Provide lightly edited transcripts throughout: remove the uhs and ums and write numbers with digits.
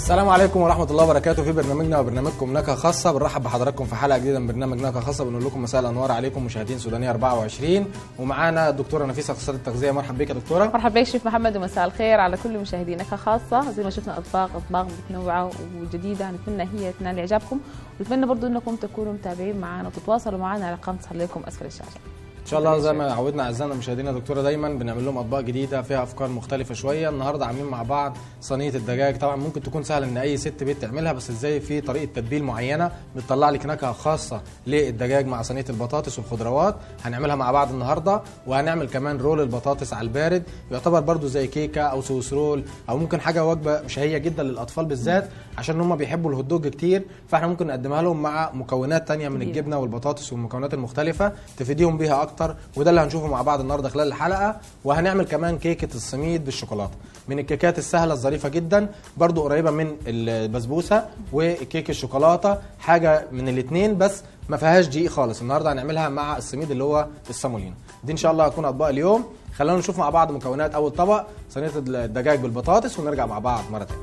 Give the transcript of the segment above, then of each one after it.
السلام عليكم ورحمة الله وبركاته. في برنامجنا وبرنامجكم نكهة خاصة بنرحب بحضراتكم في حلقة جديدة من برنامج نكهة خاصة. بنقول لكم مساء الأنوار عليكم مشاهدين سودانية 24، ومعانا الدكتورة نفيسة أخصائية التغذية. مرحبا بك يا دكتورة. مرحبا بك شيف محمد، ومساء الخير على كل مشاهدي نكهة خاصة. زي ما شفنا أطباق متنوعة وجديدة، نتمنى هي تنال إعجابكم، ونتمنى برضو أنكم تكونوا متابعين معنا وتتواصلوا معنا على رقم تصل لكم أسفل الشاشة. ان شاء الله زي ما عودنا اعزائنا المشاهدين دكتوره دايما بنعمل لهم اطباق جديده فيها افكار مختلفه شويه. النهارده عاملين مع بعض صينيه الدجاج. طبعا ممكن تكون سهله ان اي ست بيت تعملها، بس ازاي في طريقه تتبيل معينه بتطلع لك نكهه خاصه للدجاج مع صينيه البطاطس والخضروات. هنعملها مع بعض النهارده، وهنعمل كمان رول البطاطس على البارد، يعتبر برده زي كيكه او سويس رول، او ممكن حاجه وجبه شهيه جدا للاطفال بالذات عشان هم بيحبوا الهوت دوج كتير. فاحنا ممكن نقدمها لهم مع مكونات ثانيه من الجبنه والبطاطس والمكونات المختلفه تفيديهم بيها اكتر، وده اللي هنشوفه مع بعض النهارده خلال الحلقه. وهنعمل كمان كيكه السميد بالشوكولاته، من الكيكات السهله الظريفه جدا، برضو قريبه من البسبوسه والكيك الشوكولاته، حاجه من الاثنين بس ما فيهاش دقيق خالص. النهارده هنعملها مع السميد اللي هو السامولينا. دي ان شاء الله هتكون اطباق اليوم. خلونا نشوف مع بعض مكونات اول طبق، صينيه الدجاج بالبطاطس، ونرجع مع بعض مره ثانيه.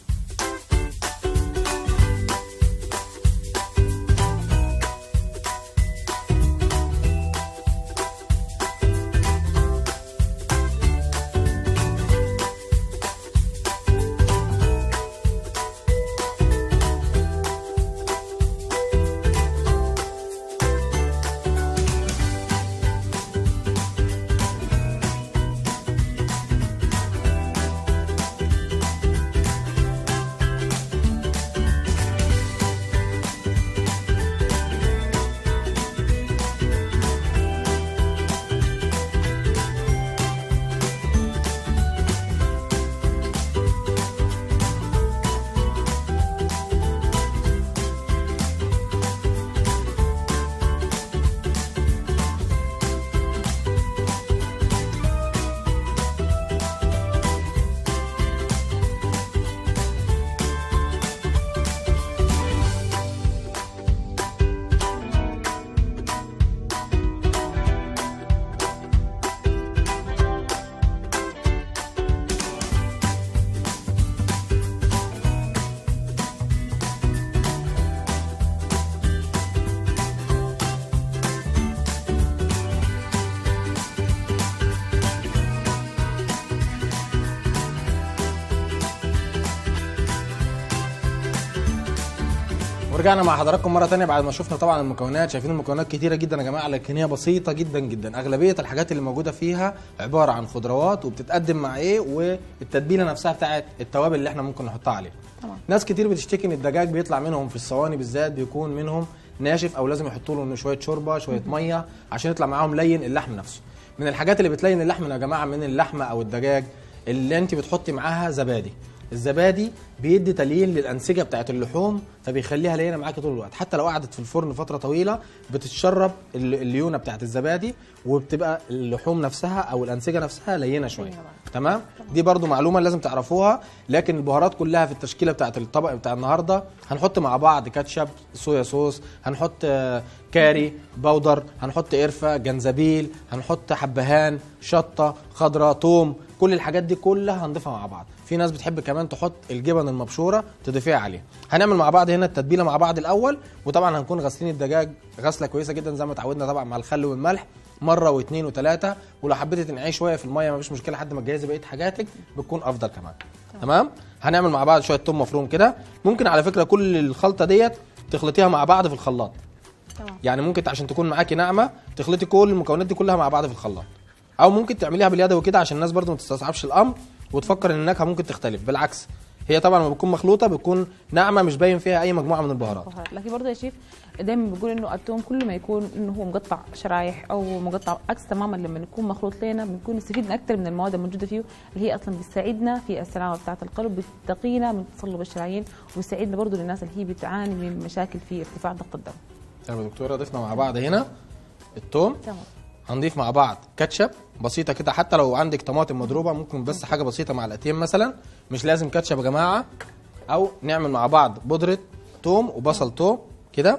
ورجعنا مع حضراتكم مره ثانيه بعد ما شفنا طبعا المكونات. شايفين المكونات كتيره جدا يا جماعه، لكن هي بسيطه جدا جدا. اغلبيه الحاجات اللي موجوده فيها عباره عن خضروات، وبتتقدم مع ايه، والتتبيله نفسها بتاعت التوابل اللي احنا ممكن نحطها عليها. طبعا ناس كتير بتشتكي ان الدجاج بيطلع منهم في الصواني بالذات بيكون منهم ناشف، او لازم يحطوا له شويه شوربه شويه ميه عشان يطلع معاهم لين اللحم نفسه. من الحاجات اللي بتلين اللحم يا جماعه من اللحمه او الدجاج اللي انت بتحطي معاها زبادي. الزبادي بيدي تليين للانسجه بتاعت اللحوم، فبيخليها لينه معاكي طول الوقت. حتى لو قعدت في الفرن فتره طويله بتتشرب الليونه بتاعت الزبادي، وبتبقى اللحوم نفسها او الانسجه نفسها لينه شويه. تمام؟ دي برضو معلومه لازم تعرفوها. لكن البهارات كلها في التشكيله بتاعت الطبق بتاع النهارده هنحط مع بعض كاتشب، صويا صوص، هنحط كاري باودر، هنحط قرفه، جنزبيل، هنحط حبهان، شطه خضراء، توم. كل الحاجات دي كلها هنضيفها مع بعض. في ناس بتحب كمان تحط الجبن المبشوره تضيفيها عليها. هنعمل مع بعض هنا التتبيله مع بعض الاول، وطبعا هنكون غاسلين الدجاج غسله كويسه جدا زي ما اتعودنا طبعا مع الخل والملح مره واثنين وثلاثه. ولو حبيتي تنقعيه شويه في الميه مفيش مشكله لحد ما تجهزي بقيه حاجاتك بتكون افضل كمان. تمام؟ هنعمل مع بعض شويه توم مفروم كده. ممكن على فكره كل الخلطه ديت تخلطيها مع بعض في الخلاط. يعني ممكن عشان تكون معاكي ناعمه تخلطي كل المكونات دي كلها مع بعض في الخلاط، او ممكن تعمليها باليدوي كده عشان الناس برضو ما تستصعبش الامر وتفكر ان النكهه ممكن تختلف. بالعكس، هي طبعا لما بتكون مخلوطه بتكون ناعمه مش باين فيها اي مجموعه من البهارات. لكن برضه يا شيف دايما بيقول انه التوم كل ما يكون انه هو مقطع شرايح او مقطع عكس تماما لما يكون مخلوط لنا بنكون نستفيد اكثر من المواد الموجوده فيه، اللي هي اصلا بتساعدنا في السلامه بتاعه القلب، بتقينا من تصلب الشرايين، وبتساعدنا برضه للناس اللي هي بتعاني من مشاكل في ارتفاع ضغط الدم. تمام يا دكتوره، ضفنا مع بعض هنا التوم. تمام. هنضيف مع بعض كاتشب بسيطه كده، حتى لو عندك طماطم مضروبه ممكن بس حاجه بسيطه معلقتين مثلا، مش لازم كاتشب يا جماعه. او نعمل مع بعض بودره توم وبصل توم كده،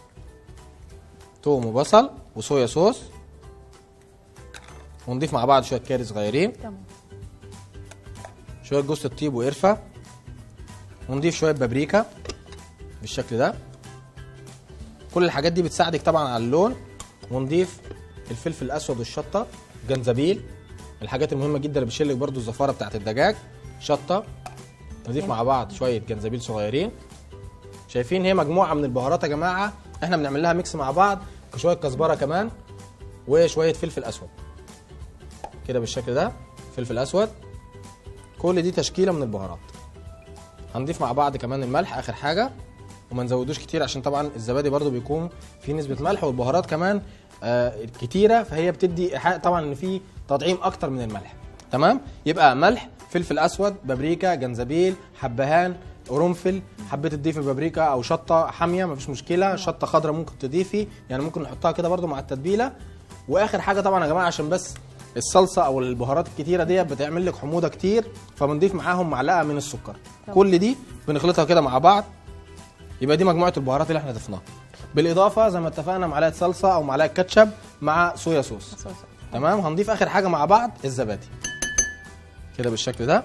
توم وبصل وصويا صوص، ونضيف مع بعض شويه كاري صغيرين، تمام، شويه جوز الطيب وقرفه، ونضيف شويه بابريكا بالشكل ده. كل الحاجات دي بتساعدك طبعا على اللون. ونضيف الفلفل الاسود والشطه، جنزبيل، الحاجات المهمه جدا اللي بتشيل لك برده الزفاره بتاعت الدجاج. شطه، نضيف مع بعض شويه جنزبيل صغيرين. شايفين هي مجموعه من البهارات يا جماعه، احنا بنعمل لها ميكس مع بعض. شويه كزبره كمان وشويه فلفل اسود كده بالشكل ده، فلفل اسود. كل دي تشكيله من البهارات. هنضيف مع بعض كمان الملح اخر حاجه، وما نزودوش كتير عشان طبعا الزبادي برده بيكون فيه نسبه ملح، والبهارات كمان كتيره، فهي بتدي ايحاء طبعا ان في تطعيم اكتر من الملح. تمام؟ يبقى ملح، فلفل اسود، بابريكا، جنزبيل، حبهان، قرنفل. حبيت تضيفي بابريكا او شطه حاميه مفيش مشكله، شطه خضراء ممكن تضيفي، يعني ممكن نحطها كده برده مع التتبيله. واخر حاجه طبعا يا جماعه عشان بس الصلصه او البهارات الكتيره ديت بتعمل لك حموضه كتير، فبنضيف معاهم معلقه من السكر. كل دي بنخلطها كده مع بعض، يبقى دي مجموعه البهارات اللي احنا ضفناها. بالاضافه زي ما اتفقنا معلقه صلصه او معلقه كاتشب مع صويا صوص. تمام؟ هنضيف اخر حاجه مع بعض الزبادي كده بالشكل ده،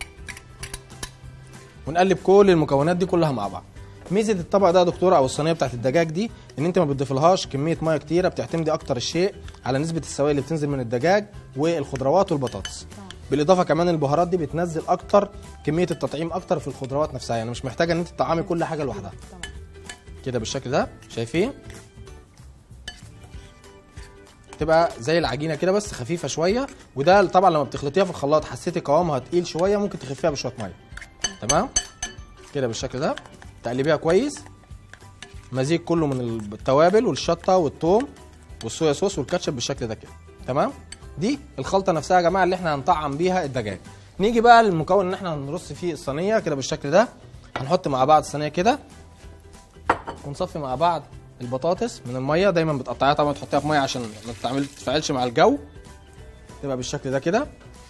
ونقلب كل المكونات دي كلها مع بعض. ميزه الطبق ده يا دكتوره او الصينيه بتاعت الدجاج دي ان انت ما بتضيفلهاش كميه ميه كتيره، بتعتمدي اكتر الشيء على نسبه السوائل اللي بتنزل من الدجاج والخضروات والبطاطس. بالاضافه كمان البهارات دي بتنزل اكتر كميه التطعيم اكتر في الخضروات نفسها، يعني مش محتاجه ان انت تطعمي كل حاجه لوحدها. كده بالشكل ده شايفين؟ تبقى زي العجينه كده بس خفيفه شويه، وده طبعا لما بتخلطيها في الخلاط حسيتي قوامها تقيل شويه ممكن تخفيها بشويه ميه. تمام؟ كده بالشكل ده تقلبيها كويس، مزيج كله من التوابل والشطه والثوم والصويا صوص والكاتشب بالشكل ده كده. تمام؟ دي الخلطه نفسها يا جماعه اللي احنا هنطعم بيها الدجاج. نيجي بقى للمكون اللي احنا هنرص فيه الصينيه كده بالشكل ده. هنحط مع بعض الصينيه كده ونصفي مع بعض البطاطس من الميه. دايما بتقطعيها طبعا تحطيها في ميه عشان ما تتفاعلش مع الجو. تبقى بالشكل ده كده.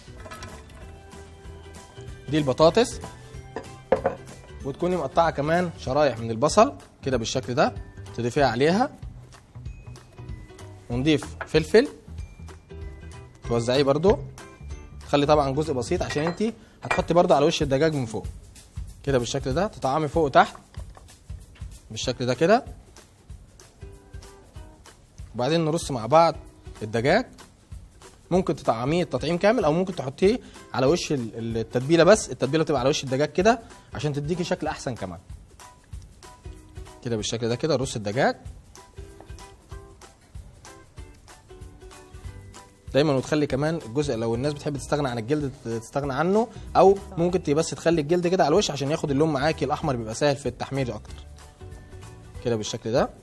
دي البطاطس، وتكوني مقطعه كمان شرايح من البصل كده بالشكل ده تضيفيها عليها. ونضيف فلفل توزعيه برده، تخلي طبعا جزء بسيط عشان انت هتحطي برده على وش الدجاج من فوق كده بالشكل ده، تطعمي فوق وتحت بالشكل ده كده. وبعدين نرص مع بعض الدجاج. ممكن تطعميه التطعيم كامل او ممكن تحطيه على وش التتبيله، بس التتبيله تبقى على وش الدجاج كده عشان تديكي شكل احسن كمان. كده بالشكل ده كده رص الدجاج دايما، وتخلي كمان الجزء لو الناس بتحب تستغنى عن الجلد تستغنى عنه، او ممكن بس تخلي الجلد كده على الوش عشان ياخد اللون معاكي الاحمر، بيبقى سهل في التحمير اكتر. كده بالشكل ده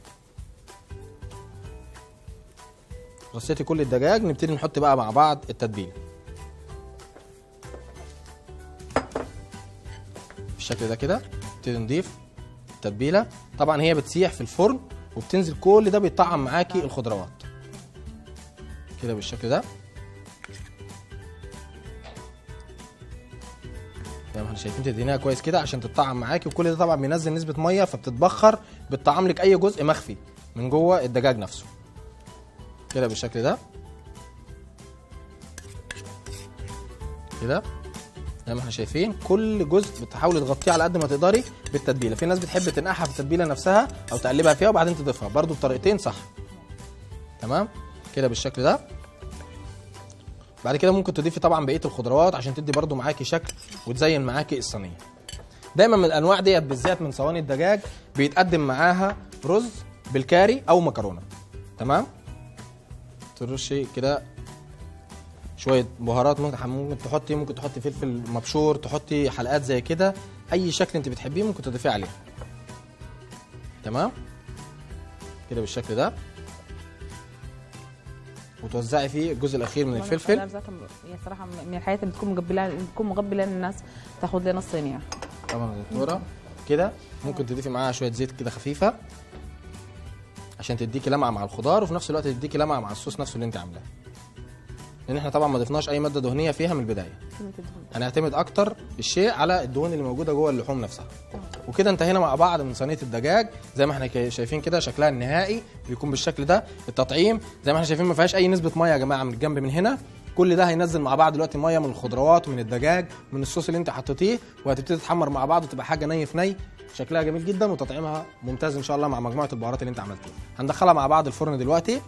رصيتي كل الدجاج. نبتدي نحط بقى مع بعض التتبيله بالشكل ده كده. نبتدي نضيف التتبيله، طبعا هي بتسيح في الفرن وبتنزل كل ده بيطعم معاكي الخضروات كده بالشكل ده. زي ما احنا شايفين تدهنيها كويس كده عشان تطعم معاكي، وكل ده طبعا بينزل نسبه ميه فبتتبخر بتطعم لك اي جزء مخفي من جوه الدجاج نفسه كده بالشكل ده كده. زي ما احنا شايفين كل جزء بتحاولي تغطيه على قد ما تقدري بالتتبيله. في ناس بتحب تنقعها في التتبيله نفسها او تقلبها فيها وبعدين تضيفها، برده بطريقتين صح. تمام كده بالشكل ده. بعد كده ممكن تضيفي طبعا بقيه الخضروات عشان تدي برده معاكي شكل وتزين معاكي الصينيه. دايما من الانواع ديت بالذات من صواني الدجاج بيتقدم معاها رز بالكاري او مكرونه. تمام؟ ترشي كده شويه بهارات، ممكن تحطي فلفل مبشور، تحطي حلقات زي كده، اي شكل انت بتحبيه ممكن تضيفيه عليه. تمام كده بالشكل ده، وتوزعي فيه الجزء الاخير من الفلفل. هي صراحه من الحاجات اللي بتكون مقبله للناس تاخد لنا الصينيه. طبعا يا دكتوره كده ممكن تضيفي معاها شويه زيت كده خفيفه عشان تديكي لمعه مع الخضار، وفي نفس الوقت تديكي لمعه مع الصوص نفسه اللي انت عاملاه. لان احنا طبعا ما ضفناش اي ماده دهنيه فيها من البدايه، هنعتمد اكتر الشيء على الدهون اللي موجوده جوه اللحوم نفسها. وكده انتهينا مع بعض من صينيه الدجاج. زي ما احنا شايفين كده شكلها النهائي بيكون بالشكل ده. التطعيم زي ما احنا شايفين ما فيهاش اي نسبه ميه يا جماعه من الجنب من هنا، كل ده هينزل مع بعض دلوقتي ميه من الخضروات ومن الدجاج من الصوص اللي انت حطيتيه، وهتبتدي تتحمر مع بعض وتبقى حاجه ني في ني، شكلها جميل جدا وتطعيمها ممتاز ان شاء الله مع مجموعه البهارات اللي انت عملتيها. هندخلها مع بعض الفرن دلوقتي.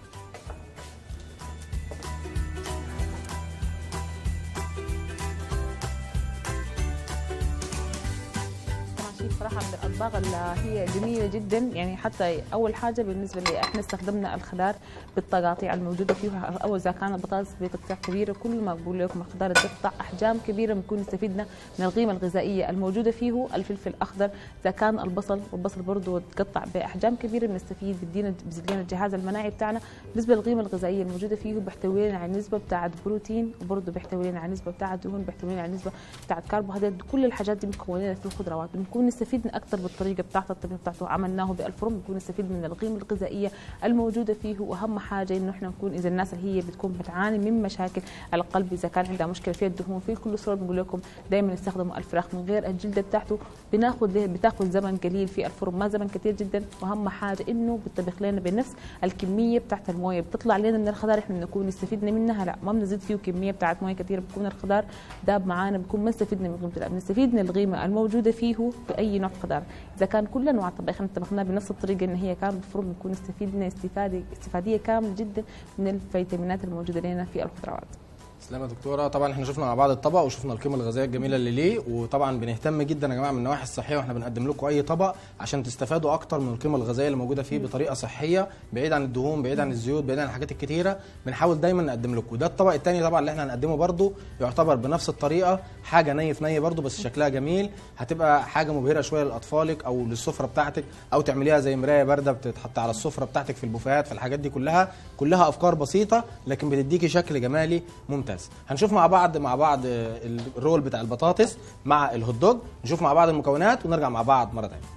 صراحة من الأطباق اللي هي جميلة جدا، يعني حتى أول حاجة بالنسبة لي إحنا استخدمنا الخضار بالتقاطيع الموجودة فيه، أو إذا كان البطاطس بقطع كبيرة، كل ما بقول لكم الخضار بتقطع أحجام كبيرة بنكون استفدنا من القيمة الغذائية الموجودة فيه. الفلفل الأخضر إذا كان البصل، والبصل برضه تقطع بأحجام كبيرة بنستفيد، بيزيد لنا الجهاز المناعي بتاعنا. بالنسبة للقيمة الغذائية الموجودة فيه بيحتوي لنا على نسبة بتاعت بروتين، وبرضه بيحتوي لنا على نسبة بتاعت دهون، بيحتوي لنا على نسبة بتاعت كربوهيدرات، كل الحاجات دي مكونة في الخضروات، بنكون نستفيد اكثر بالطريقه بتاعته، الطريقه بتاعته عملناه بالفرن، بنكون نستفيد من القيمه الغذائيه الموجوده فيه. واهم حاجه انه احنا نكون، اذا الناس اللي هي بتكون بتعاني من مشاكل القلب، اذا كان عندها مشكله في الدهون في الكوليسترول، بنقول لكم دائما استخدموا الفراخ من غير الجلده بتاعته، بتاخذ زمن قليل في الفرن، ما زمن كثير جدا. واهم حاجه انه بتطبخ لنا بنفس الكميه بتاعت المويه بتطلع لنا من الخضار، احنا بنكون استفدنا منها، لا ما بنزيد فيه كميه بتاعت مويه كثير، بكون الخضار داب معانا، بنكون ما استفدنا من قيمته، بنستفيد من القيمه الموجوده فيه في اي نوع خضار. اذا كان كل انواع الطبخ احنا طبخناه بنفس الطريقه ان هي كان بالفرن، بنكون استفدنا استفاديه كامله جدا من الفيتامينات الموجوده لنا في الخضروات. تسلم يا دكتوره. طبعا احنا شفنا مع بعض الطبق وشفنا القيمه الغذائيه الجميله اللي ليه، وطبعا بنهتم جدا يا جماعه من النواحي الصحيه واحنا بنقدم لكم اي طبق عشان تستفادوا اكتر من القيمه الغذائيه اللي موجوده فيه بطريقه صحيه، بعيد عن الدهون، بعيد عن الزيوت، بعيد عن الحاجات الكتيره، بنحاول دايما نقدم لكم. ده الطبق الثاني طبعا اللي احنا هنقدمه برده يعتبر بنفس الطريقه، حاجه ني في ني برده بس شكلها جميل، هتبقى حاجه مبهره شويه لاطفالك او للسفره بتاعتك، او تعمليها زي مرايه بارده بتتحط على السفره بتاعتك في البوفيهات، في الحاجات دي كلها افكار بسيطه لكن بتديكي شكل جمالي ممتاز. هنشوف مع بعض الرول بتاع البطاطس مع الهوت دوج، نشوف مع بعض المكونات ونرجع مع بعض مره ثانيه.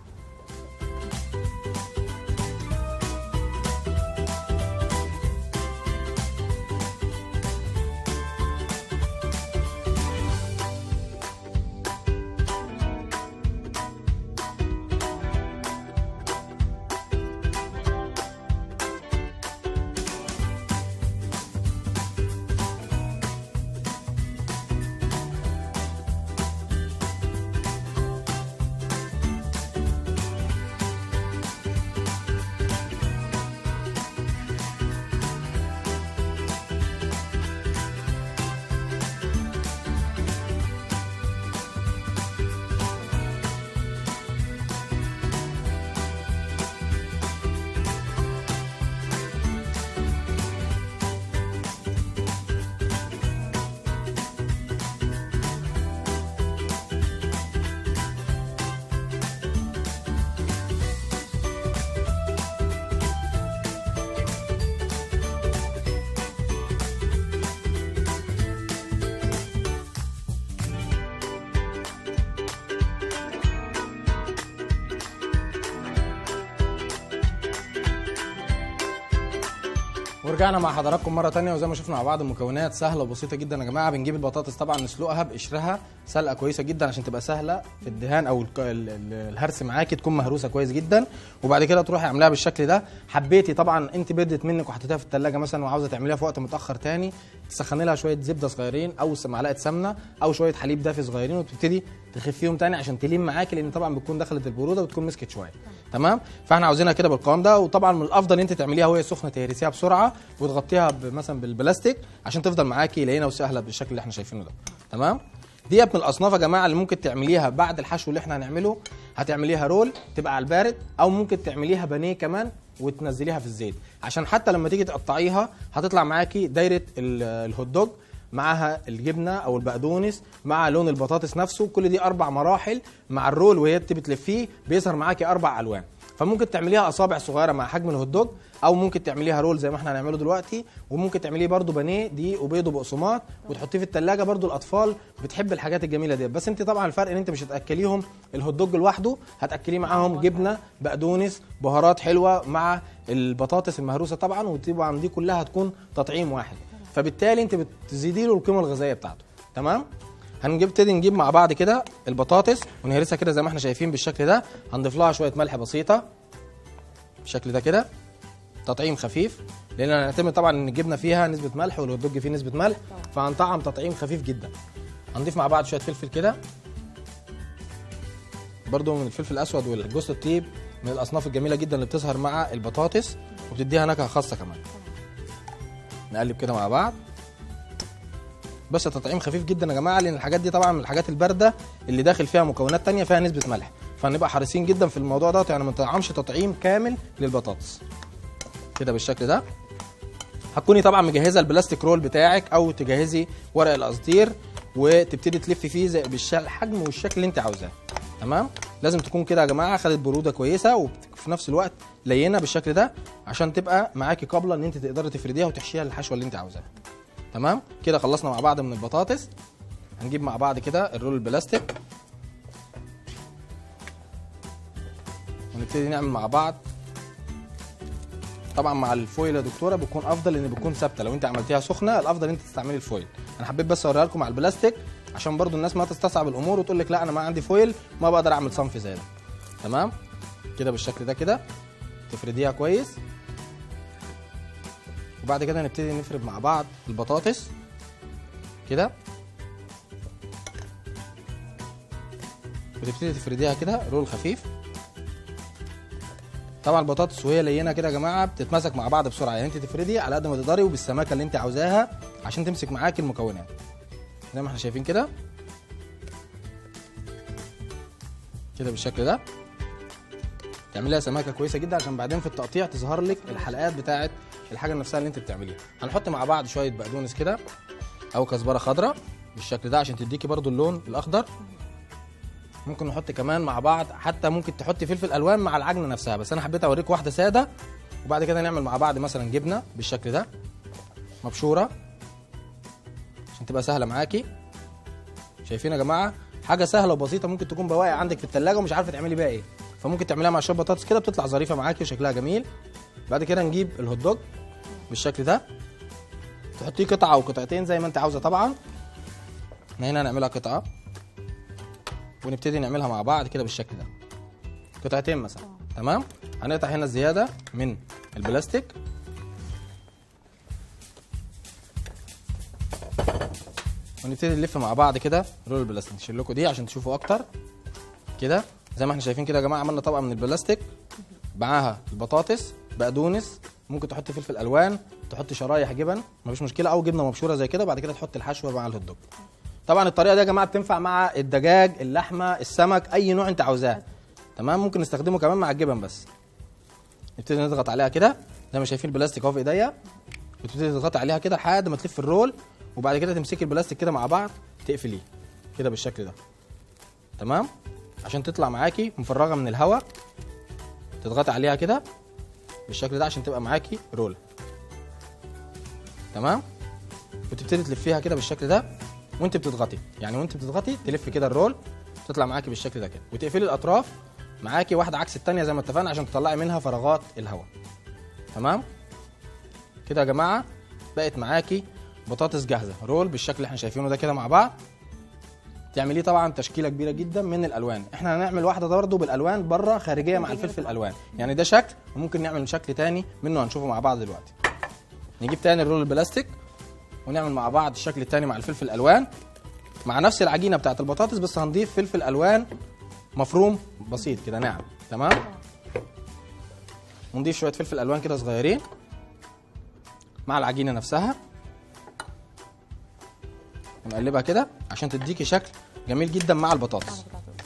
ورجعنا مع حضراتكم مره ثانيه، وزي ما شفنا مع بعض المكونات سهله وبسيطه جدا يا جماعه. بنجيب البطاطس طبعا نسلقها بقشرها سلقه كويسه جدا عشان تبقى سهله في الدهان او الهرس معاكي، تكون مهروسه كويس جدا، وبعد كده تروحي عاملاها بالشكل ده. حبيتي طبعا انت بدت منك وحطيتيها في الثلاجه مثلا وعاوزه تعمليها في وقت متاخر ثاني، تسخني لها شويه زبده صغيرين او معلقه سمنه او شويه حليب دافي صغيرين، وتبتدي تخفيهم ثاني عشان تلين معاكي، لان طبعا بتكون دخلت البروده وتكون مسكت شويه. تمام؟ فاحنا عاوزينها كده بالقوام ده. وطبعا من الافضل انت تعمليها وهي سخنه، تهرسيها بسرعه وتغطيها مثلا بالبلاستيك عشان تفضل معاكي لينه وسهله بالشكل اللي احنا شايفينه ده. تمام؟ ديت من الاصناف يا جماعه اللي ممكن تعمليها بعد الحشو اللي احنا هنعمله، هتعمليها رول تبقى على البارد، او ممكن تعمليها بانيه كمان وتنزليها في الزيت، عشان حتى لما تيجي تقطعيها هتطلع معاكي دايره الهوت دوج معاها الجبنه او البقدونس مع لون البطاطس نفسه، كل دي 4 مراحل مع الرول، وهي بتلفيه بيظهر معاكي 4 الوان. فممكن تعمليها اصابع صغيره مع حجم الهوت دوج، او ممكن تعمليها رول زي ما احنا هنعمله دلوقتي، وممكن تعمليه برده بانيه دي وبيض وبقسماط وتحطيه في الثلاجه. برده الاطفال بتحب الحاجات الجميله دي، بس انت طبعا الفرق ان انت مش هتاكليهم الهوت دوج لوحده، هتاكليه معاهم جبنه بقدونس بهارات حلوه مع البطاطس المهروسه طبعا، وطبعا دي كلها هتكون تطعيم واحد، فبالتالي انت بتزيدي له القيمه الغذائيه بتاعته. تمام؟ نجيب مع بعض كده البطاطس ونهرسها كده زي ما احنا شايفين بالشكل ده. هنضيف لها شويه ملح بسيطه بالشكل ده كده. تطعيم خفيف، لان هنعتمد طبعا ان الجبنه فيها نسبه ملح والهوت دوج فيه نسبه ملح، فهنطعم تطعيم خفيف جدا. هنضيف مع بعض شويه فلفل كده، برضو من الفلفل الاسود والجوز الطيب من الاصناف الجميله جدا اللي بتظهر مع البطاطس وبتديها نكهه خاصه كمان. نقلب كده مع بعض، بس تطعيم خفيف جدا يا جماعه، لان الحاجات دي طبعا من الحاجات البارده اللي داخل فيها مكونات تانية فيها نسبه ملح، فهنبقى حريصين جدا في الموضوع ده، يعني ما نطعمش تطعيم كامل للبطاطس. كده بالشكل ده. هتكوني طبعا مجهزه البلاستيك رول بتاعك، او تجهزي ورق القصدير وتبتدي تلفي فيه زي بالحجم والشكل اللي انت عاوزاه. تمام؟ لازم تكون كده يا جماعه خدت بروده كويسه وفي نفس الوقت لينه بالشكل ده، عشان تبقى معاكي قابله ان انت تقدري تفرديها وتحشيها الحشوه اللي انت عاوزاها. تمام؟ كده خلصنا مع بعض من البطاطس. هنجيب مع بعض كده الرول البلاستيك ونبتدي نعمل مع بعض. طبعا مع الفويل يا دكتوره بتكون افضل، لان بتكون ثابته. لو انت عملتيها سخنه الافضل انت تستعملي الفويل. انا حبيت بس اوريها لكم مع البلاستيك عشان برضو الناس ما تستصعب الامور وتقول لك لا انا ما عندي فويل ما بقدر اعمل صنف زي ده. تمام؟ كده بالشكل ده كده تفرديها كويس، وبعد كده نبتدي نفرد مع بعض البطاطس كده، وتبتدي تفرديها كده رول خفيف. طبعا البطاطس وهي لينه كده يا جماعه بتتمسك مع بعض بسرعه، يعني انت تفردي على قد ما تقدري وبالسماكه اللي انت عاوزاها عشان تمسك معاكي المكونات زي ما احنا شايفين كده. كده بالشكل ده تعمليها سماكه كويسه جدا عشان بعدين في التقطيع تظهر لك الحلقات بتاعه الحاجه نفسها اللي انت بتعمليها. هنحط مع بعض شويه بقدونس كده او كزبره خضراء بالشكل ده عشان تديكي برضو اللون الاخضر. ممكن نحط كمان مع بعض، حتى ممكن تحطي فلفل الوان مع العجنه نفسها، بس انا حبيت اوريك واحده ساده. وبعد كده نعمل مع بعض مثلا جبنه بالشكل ده مبشوره عشان تبقى سهله معاكي. شايفين يا جماعه؟ حاجه سهله وبسيطه، ممكن تكون بواقي عندك في الثلاجه ومش عارفه تعملي بيها ايه، فممكن تعمليها مع شويه بطاطس كده بتطلع ظريفه معاكي وشكلها جميل. بعد كده نجيب الهوت دوج بالشكل ده، تحطيه قطعه او قطعتين زي ما انت عاوزه. طبعا احنا هنا هنعملها قطعه ونبتدي نعملها مع بعض كده بالشكل ده، قطعتين مثلا. تمام؟ هنقطع هنا الزياده من البلاستيك ونبتدي نلف مع بعض كده رول البلاستيك. نشيل لكم دي عشان تشوفوا اكتر كده زي ما احنا شايفين كده يا جماعه. عملنا طبقه من البلاستيك معاها البطاطس، بقدونس، ممكن تحط فلفل الوان، تحط شرايح جبن مفيش مشكله، او جبنه مبشوره زي كده، وبعد كده تحط الحشوه مع الهوت دوج. طبعا الطريقه دي يا جماعه بتنفع مع الدجاج، اللحمه، السمك، اي نوع انت عاوزاه. تمام؟ ممكن نستخدمه كمان مع الجبن. بس نبتدي نضغط عليها كده زي ما شايفين البلاستيك اهو في ايديا، وتبتدي تضغطي عليها كده لحد ما تلف الرول، وبعد كده تمسكي البلاستيك كده مع بعض تقفليه كده بالشكل ده. تمام؟ عشان تطلع معاكي مفرغه من الهواء، تضغطي عليها كده بالشكل ده عشان تبقى معاكي رول. تمام؟ وتبتدي تلفيها كده بالشكل ده وانت بتضغطي، يعني وانت بتضغطي تلف كده الرول تطلع معاكي بالشكل ده كده، وتقفلي الاطراف معاكي واحده عكس الثانيه زي ما اتفقنا عشان تطلعي منها فراغات الهواء. تمام؟ كده يا جماعه بقت معاكي بطاطس جاهزه رول بالشكل اللي احنا شايفينه ده كده مع بعض. تعمليه طبعا تشكيله كبيره جدا من الالوان. احنا هنعمل واحده برده بالالوان بره خارجيه مع الفلفل الالوان، يعني ده شكل، وممكن نعمل شكل تاني منه هنشوفه مع بعض دلوقتي. نجيب تاني الرول البلاستيك ونعمل مع بعض الشكل التاني مع الفلفل الالوان مع نفس العجينه بتاعت البطاطس، بس هنضيف فلفل الوان مفروم بسيط كده ناعم. تمام؟ ونضيف شويه فلفل الوان كده صغيرين مع العجينه نفسها ونقلبها كده عشان تديكي شكل جميل جدا مع البطاطس.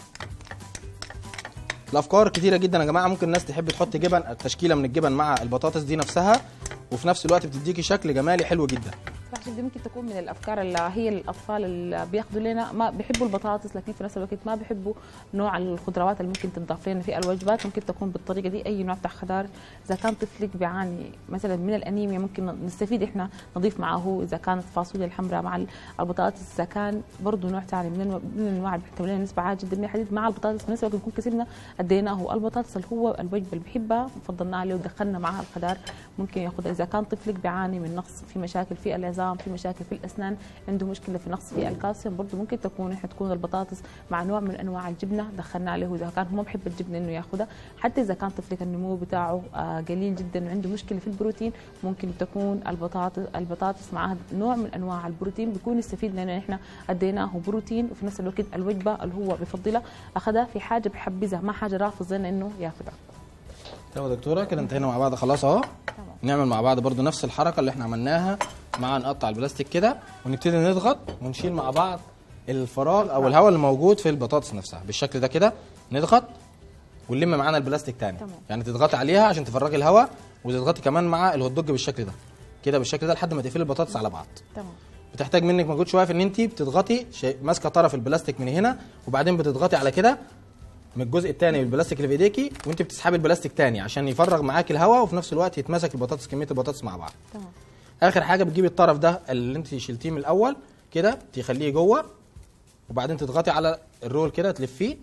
الافكار كتيره جدا يا جماعه، ممكن الناس تحب تحط جبن، التشكيله من الجبن مع البطاطس دي نفسها، وفي نفس الوقت بتديكي شكل جمالي حلو جدا. صراحه دي ممكن تكون من الافكار اللي هي الاطفال اللي بياخذوا لنا ما بيحبوا البطاطس، لكن في نفس الوقت ما بيحبوا نوع الخضروات اللي ممكن تضاف لنا في الوجبات. ممكن تكون بالطريقه دي اي نوع بتاع خضار. اذا كان طفلك بيعاني مثلا من الانيميا ممكن نستفيد احنا نضيف معه، اذا كانت فاصوليا الحمراء مع البطاطس، اذا كان برضه نوع ثاني من الانواع اللي بيحتوي لنا نسبه عاليه جدا من الحديد مع البطاطس، في نفس الوقت بنكون كسبنا اديناه. البطاطس اللي هو الوجبه اللي بيحبها فضلنا عليه ودخلنا معها الخضار ممكن ياخذها. اذا كان طفلك بيعاني من نقص في مشاكل في العظام العظام، في مشاكل في الاسنان، عنده مشكله في نقص في الكالسيوم، برضه ممكن تكون البطاطس مع نوع من انواع الجبنه دخلنا عليه، اذا كان هو ما بحب الجبنه انه ياخذها. حتى اذا كان طفلك النمو بتاعه قليل جدا وعنده مشكله في البروتين، ممكن تكون البطاطس معها نوع من انواع البروتين بيكون يستفيد، لان احنا اديناه بروتين وفي نفس الوقت الوجبه اللي هو بفضلها اخذها في حاجه بحبذها، ما حاجه رافض زينا انه ياخذها. تمام يا دكتوره، كده انتهينا مع بعض خلاص اهو. نعمل مع بعض برضو نفس الحركه اللي احنا عملناها، مع نقطع البلاستيك كده ونبتدي نضغط ونشيل مع بعض الفراغ او الهواء اللي موجود في البطاطس نفسها بالشكل ده كده. نضغط ونلم معانا البلاستيك تاني. تمام. يعني تضغطي عليها عشان تفرغي الهواء، وتضغطي كمان مع الهوت دوج بالشكل ده كده، بالشكل ده لحد ما تقفلي البطاطس على بعض. تمام. بتحتاج منك مجهود شويه في ان انت بتضغطي ماسكه طرف البلاستيك من هنا، وبعدين بتضغطي على كده من الجزء الثاني من البلاستيك اللي في ايديكي، وانت بتسحبي البلاستيك تاني عشان يفرغ معاكي الهواء، وفي نفس الوقت يتمسك البطاطس، كميه البطاطس مع بعض. تمام. اخر حاجه بتجيبي الطرف ده اللي انت شلتيه من الاول كده، تخليه جوه، وبعدين تضغطي على الرول كده تلفيه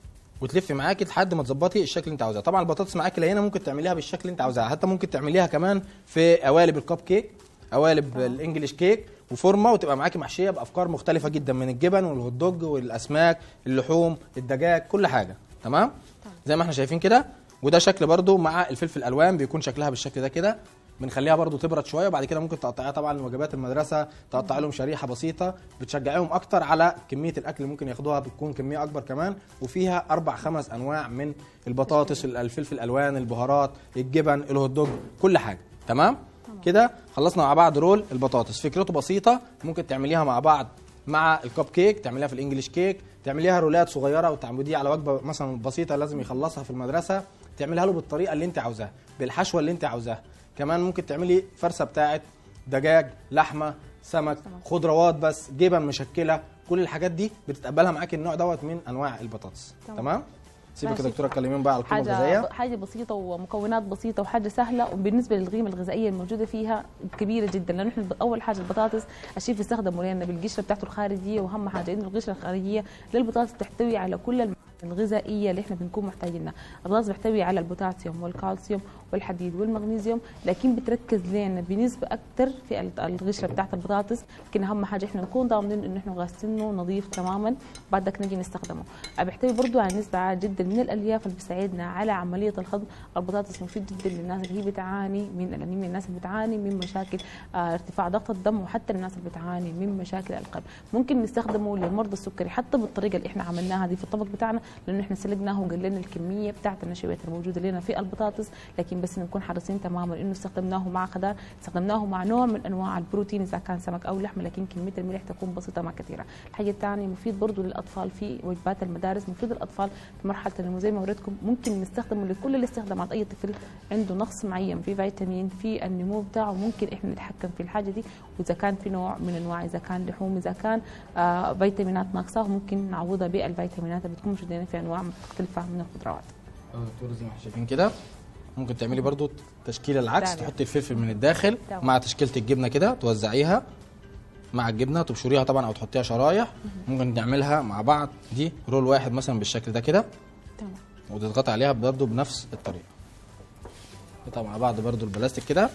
وتلفي معاكي لحد ما تظبطي الشكل اللي انت عاوزاه. طبعا البطاطس معاكي لينه، ممكن تعمليها بالشكل اللي انت عاوزاه، حتى ممكن تعمليها كمان في قوالب الكب كيك، قوالب الانجليش كيك وفورمه، وتبقى معاكي محشيه بافكار مختلفه جدا من الجبن والهوت دوج والاسماك، اللحوم، الدجاج، كل حاجه. تمام؟ زي ما احنا شايفين كده. وده شكل برده مع الفلفل الالوان، بيكون شكلها بالشكل ده كده. بنخليها برده تبرد شويه، وبعد كده ممكن تقطعيها طبعا وجبات المدرسه، تقطع لهم شريحه بسيطه، بتشجعيهم اكتر على كميه الاكل اللي ممكن ياخدوها، بتكون كميه اكبر كمان، وفيها 4-5 انواع من البطاطس، الفلفل الالوان، البهارات، الجبن، الهوت دوج، كل حاجه. تمام؟ كده خلصنا مع بعض رول البطاطس. فكرته بسيطه، ممكن تعمليها مع بعض مع الكب كيك، تعمليها في الانجليش كيك، تعمليها رولات صغيره وتعمليها على وجبه مثلا بسيطه لازم يخلصها في المدرسه، تعملها له بالطريقه اللي انت عاوزاها، بالحشوه اللي انت عاوزاها. كمان ممكن تعملي فرصه بتاعه دجاج، لحمه، سمك، خضروات، بس جبن مشكله، كل الحاجات دي بتتقبلها معاكي النوع دوت من انواع البطاطس. تمام؟ سيبك يا دكتوره تكلمين بقى على القيمه الغذائيه. حاجه بسيطه ومكونات بسيطه وحاجه سهله، وبالنسبه للقيمه الغذائيه الموجوده فيها كبيره جدا، لانه احنا اول حاجه البطاطس الشيف يستخدمه لنا بالقشره بتاعته الخارجيه، واهم حاجه انه القشره الخارجيه للبطاطس تحتوي على كل الغذائيه اللي احنا بنكون محتاجينها. البطاطس بيحتوي على البوتاسيوم والكالسيوم والحديد والمغنيسيوم، لكن بتركز لنا بنسبه اكثر في القشره بتاعت البطاطس، لكن اهم حاجه احنا نكون ضامنين انه احنا غاسلينه نظيف تماما بعدك نجي نستخدمه. بيحتوي برضه على نسبه عاليه جدا من الالياف اللي بتساعدنا على عمليه الهضم. البطاطس مفيد جدا للناس اللي هي بتعاني من الانيميا، الناس اللي بتعاني من مشاكل ارتفاع ضغط الدم، وحتى الناس اللي بتعاني من مشاكل القلب. ممكن نستخدمه لمرضى السكري حتى بالطريقه اللي احنا عملناها دي في الطبق بتاعنا، لانه احنا سلقناه وقللنا الكميه بتاعت النشويات الموجوده لنا في البطاطس، لكن بس نكون حريصين تماما انه استخدمناه مع خضار، استخدمناه مع نوع من انواع البروتين اذا كان سمك او لحم، لكن كميه الملح تكون بسيطه ما كثيره. الحاجه الثانيه مفيد برضه للاطفال في وجبات المدارس، مفيد للاطفال في مرحله النمو زي ما وريتكم، ممكن نستخدمه لكل الاستخدامات. اي طفل عنده نقص معين في فيتامين في النمو بتاعه، ممكن احنا نتحكم في الحاجه دي، واذا كان في نوع من انواع، اذا كان لحوم، اذا كان فيتامينات ناقصه، ممكن نعوضها بالفيتامينات اللي بتكون موجوده في انواع مختلفه من الخضروات. دكتور زي ما احنا شايفين كده، ممكن تعملي برضو تشكيله العكس، تحطي الفلفل من الداخل مع تشكيله الجبنه كده، توزعيها مع الجبنه، تبشريها طبعا او تحطيها شرايح. ممكن نعملها مع بعض دي رول واحد مثلا بالشكل ده كده، تمام، وتضغطي عليها برضو بنفس الطريقه. نقطع مع بعض برضو البلاستيك كده،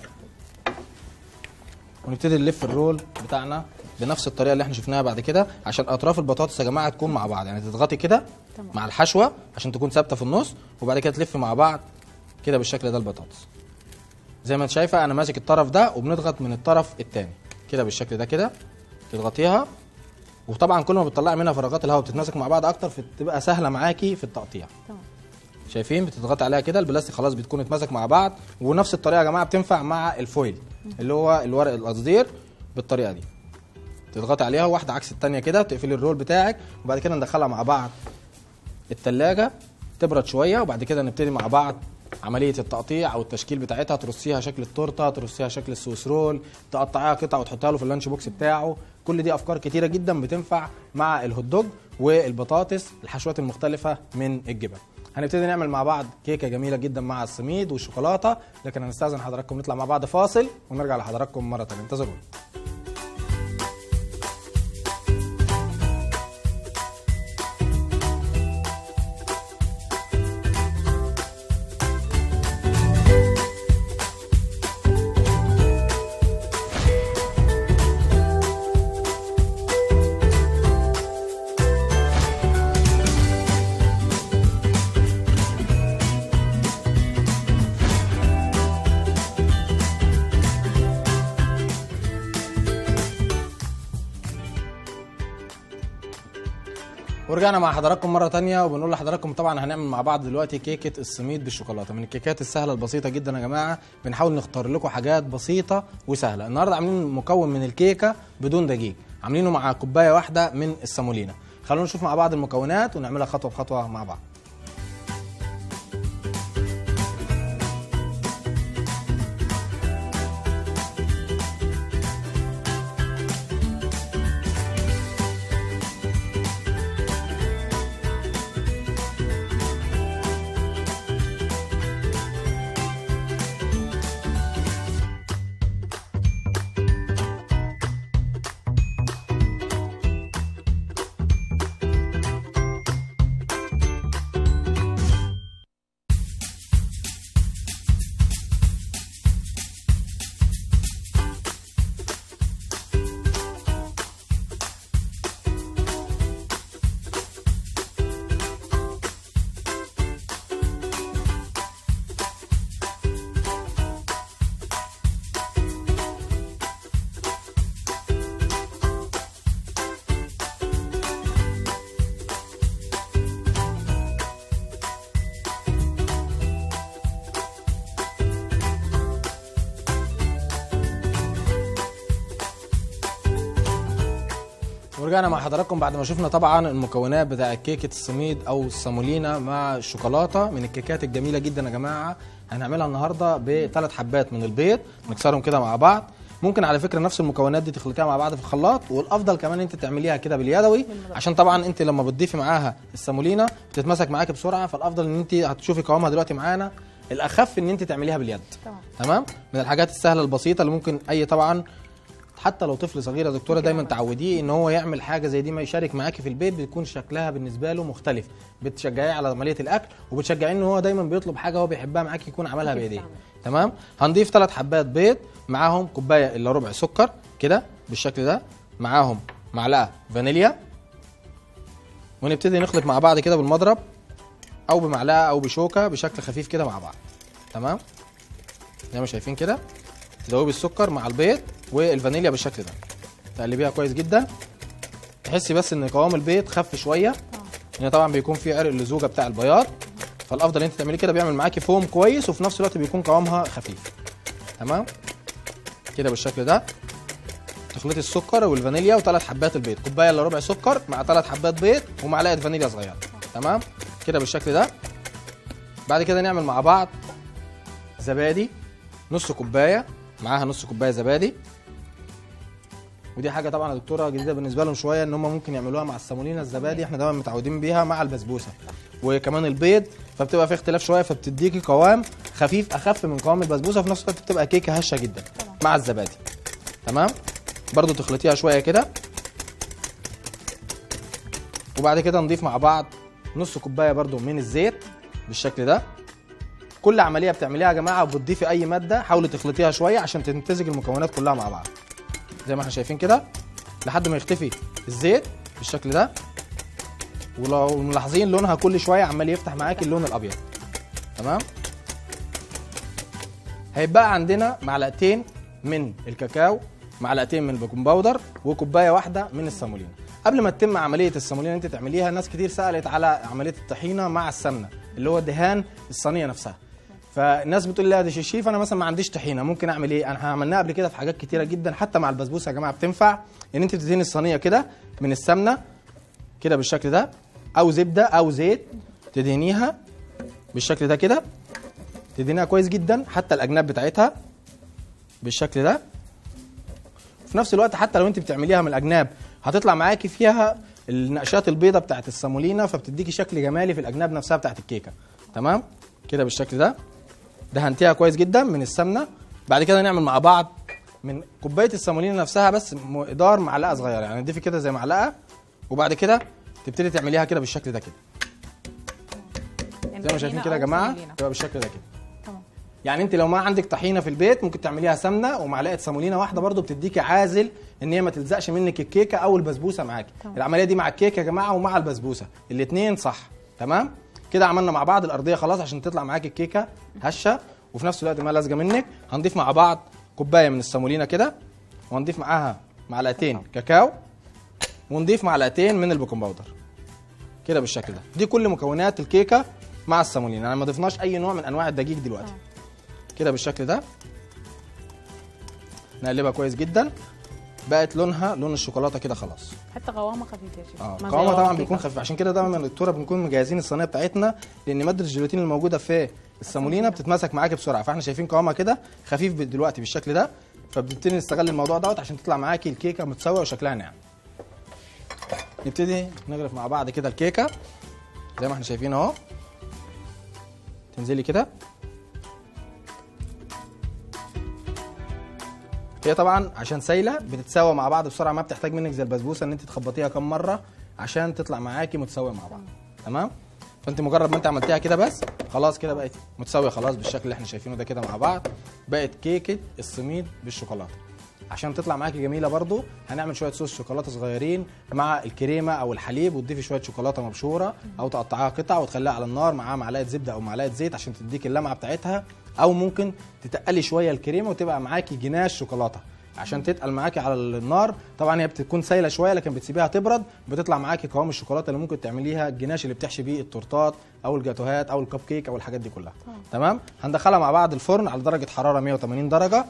ونبتدي نلف الرول بتاعنا بنفس الطريقه اللي احنا شفناها بعد كده، عشان اطراف البطاطس يا جماعه تكون مع بعض. يعني تضغطي كده مع الحشوه عشان تكون ثابته في النص، وبعد كده تلفي مع بعض كده بالشكل ده البطاطس. زي ما انت شايفه انا ماسك الطرف ده، وبنضغط من الطرف الثاني كده بالشكل ده كده، تضغطيها، وطبعا كل ما بتطلعي منها فراغات الهواء بتتماسك مع بعض اكتر، فتبقى سهله معاكي في التقطيع. تمام، شايفين بتضغطي عليها كده، البلاستيك خلاص بتكون اتمسك مع بعض. ونفس الطريقه يا جماعه بتنفع مع الفويل اللي هو الورق القصدير، بالطريقه دي تضغطي عليها واحده عكس الثانيه كده، تقفلي الرول بتاعك، وبعد كده ندخلها مع بعض الثلاجه تبرد شويه، وبعد كده نبتدي مع بعض عمليه التقطيع او التشكيل بتاعتها. ترصيها شكل التورته، ترصيها شكل السويس رول، تقطعيها قطع وتحطها له في اللانش بوكس بتاعه. كل دي افكار كتيره جدا بتنفع مع الهوت دوج والبطاطس، الحشوات المختلفه من الجبن. هنبتدي نعمل مع بعض كيكه جميله جدا مع السميد والشوكولاته، لكن هنستاذن حضراتكم نطلع مع بعض فاصل ونرجع لحضراتكم مره ثانيه، انتظرونا. ورجعنا مع حضراتكم مره تانية وبنقول لحضراتكم طبعا هنعمل مع بعض دلوقتي كيكه السميد بالشوكولاته، من الكيكات السهله البسيطه جدا يا جماعه. بنحاول نختار لكم حاجات بسيطه وسهله. النهارده عاملين مكون من الكيكه بدون دقيق، عاملينه مع كوبايه واحده من السامولينا. خلونا نشوف مع بعض المكونات ونعملها خطوه بخطوه مع بعض. ورجعنا مع حضراتكم بعد ما شفنا طبعا المكونات بتاع كيكه السميد او السامولينا مع الشوكولاته، من الكيكات الجميله جدا يا جماعه. هنعملها النهارده ب3 حبات من البيض، نكسرهم كده مع بعض. ممكن على فكره نفس المكونات دي تخلطيها مع بعض في الخلاط، والافضل كمان انت تعمليها كده باليدوي، عشان طبعا انت لما بتضيفي معاها السامولينا بتتمسك معاكي بسرعه، فالافضل ان انت هتشوفي قوامها دلوقتي معانا. الاخف ان انت تعمليها باليد. تمام. من الحاجات السهله البسيطه اللي ممكن اي طبعا حتى لو طفل صغير يا دكتوره دايما تعوديه ان هو يعمل حاجه زي دي، ما يشارك معاكي في البيت، بيكون شكلها بالنسبه له مختلف. بتشجعيه على عمليه الاكل، وبتشجعيه ان هو دايما بيطلب حاجه هو بيحبها معاكي يكون عملها بايديه. تمام. هنضيف 3 حبات بيض، معاهم كوبايه الا ربع سكر كده بالشكل ده، معاهم معلقه فانيليا، ونبتدي نخلط مع بعض كده بالمضرب او بمعلقه او بشوكه بشكل خفيف كده مع بعض. تمام. زي ما شايفين كده تدوبي السكر مع البيض والفانيليا بالشكل ده، تقلبيها كويس جدا. تحسي بس ان قوام البيض خف شويه، لان طبعا بيكون فيه عرق اللزوجه بتاع البياض، فالافضل انت تعمليه كده، بيعمل معاكي فوم كويس وفي نفس الوقت بيكون قوامها خفيف. تمام كده بالشكل ده. تخلطي السكر والفانيليا و3 حبات البيض، كوبايه الا ربع سكر مع 3 حبات بيض ومعلقه فانيليا صغيره. تمام كده بالشكل ده. بعد كده نعمل مع بعض زبادي، نص كوبايه معاها نص كوبايه زبادي. ودي حاجه طبعا يا دكتوره جديده بالنسبه لهم شويه، ان هم ممكن يعملوها مع السامولينا. الزبادي احنا دايما متعودين بيها مع البسبوسه وكمان البيض، فبتبقى في اختلاف شويه، فبتديكي قوام خفيف اخف من قوام البسبوسه، وفي نفس الوقت بتبقى كيكه هشه جدا مع الزبادي. تمام. برضو تخلطيها شويه كده، وبعد كده نضيف مع بعض نص كوبايه برضو من الزيت بالشكل ده. كل عمليه بتعمليها يا جماعه وبتضيفي اي ماده حاولي تخلطيها شويه عشان تمتزج المكونات كلها مع بعض زي ما احنا شايفين كده، لحد ما يختفي الزيت بالشكل ده. ولو ملاحظين لونها كل شويه عمال يفتح معاكي اللون الابيض. تمام. هيبقى عندنا معلقتين من الكاكاو، معلقتين من البيكنج باودر، وكوبايه واحده من السامولينا. قبل ما تتم عمليه السامولينا انت تعمليها، ناس كتير سالت على عمليه الطحينه مع السمنه اللي هو دهان الصينيه نفسها. فالناس بتقول لي لا دي شيف انا مثلا ما عنديش طحينه، ممكن اعمل ايه؟ انا عملناها قبل كده في حاجات كتيره جدا، حتى مع البسبوسه يا جماعه بتنفع ان انت تدهني الصينيه كده من السمنه كده بالشكل ده، او زبده او زيت تدهنيها بالشكل ده كده، تدهنيها كويس جدا حتى الاجناب بتاعتها بالشكل ده. في نفس الوقت حتى لو انت بتعمليها من الاجناب هتطلع معاكي فيها النقشات البيضه بتاعت السامولينا، فبتديكي شكل جمالي في الاجناب نفسها بتاعت الكيكه. تمام كده بالشكل ده. دهنتيها كويس جدا من السمنه. بعد كده نعمل مع بعض من كوبايه السامولينا نفسها بس مقدار معلقه صغيره، يعني تضيفي كده زي معلقه، وبعد كده تبتدي تعمليها كده بالشكل ده كده زي ما شايفين كده يا جماعه، تبقى بالشكل ده كده. تمام. يعني انت لو ما عندك طحينه في البيت ممكن تعمليها سمنه ومعلقه سامولينا واحده، برده بتديكي عازل ان هي ما تلزقش منك الكيكه او البسبوسه معاكي. العمليه دي مع الكيكه يا جماعه ومع البسبوسه الاثنين صح. تمام كده عملنا مع بعض الارضيه خلاص عشان تطلع معاكي الكيكه هشه وفي نفس الوقت ما لازقه منك. هنضيف مع بعض كوبايه من السامولينا كده، وهنضيف معاها معلقتين كاكاو، ونضيف معلقتين من البيكنج باودر كده بالشكل ده. دي كل مكونات الكيكه مع السامولينا، يعني ما ضفناش اي نوع من انواع الدقيق دلوقتي. كده بالشكل ده نقلبها كويس جدا، بقت لونها لون الشوكولاته كده خلاص. حتى قوامها خفيف يا شيخ. قوامها طبعا بيكون خفيف، عشان كده دايما الدكتوره بنكون مجهزين الصينيه بتاعتنا، لان ماده الجيلاتين الموجوده في السامولينا بتتماسك معاكي بسرعه، فاحنا شايفين قوامها كده خفيف دلوقتي بالشكل ده، فبنبتدي نستغل الموضوع دوت عشان تطلع معاكي الكيكه متساويه وشكلها ناعم. نبتدي نغرف مع بعض كده الكيكه زي ما احنا شايفين اهو. تنزلي كده، هي طبعا عشان سايله بتتساوى مع بعض بسرعه، ما بتحتاج منك زي البسبوسه ان انت تخبطيها كم مره عشان تطلع معاكي متساويه مع بعض. تمام؟ فانت مجرد ما انت عملتيها كده بس خلاص كده بقت متساويه خلاص بالشكل اللي احنا شايفينه ده كده مع بعض. بقت كيكه السميد بالشوكولاته. عشان تطلع معاكي جميله برضو هنعمل شويه صوص شوكولاته صغيرين مع الكريمه او الحليب، وتضيفي شويه شوكولاته مبشوره او تقطعيها قطع وتخليها على النار معاها معلقه زبده او معلقه زيت عشان تديك اللمعه بتاعتها، او ممكن تتقلي شويه الكريمه وتبقى معاكي جناش شوكولاته عشان تتقل معاكي على النار. طبعا هي بتكون سايله شويه لكن بتسيبيها تبرد بتطلع معاكي قوام الشوكولاته اللي ممكن تعمليها الجناش اللي بتحشي بيه التورتات او الجاتوهات او الكب كيك او الحاجات دي كلها. تمام؟ هندخلها مع بعض الفرن على درجه حراره 180 درجه.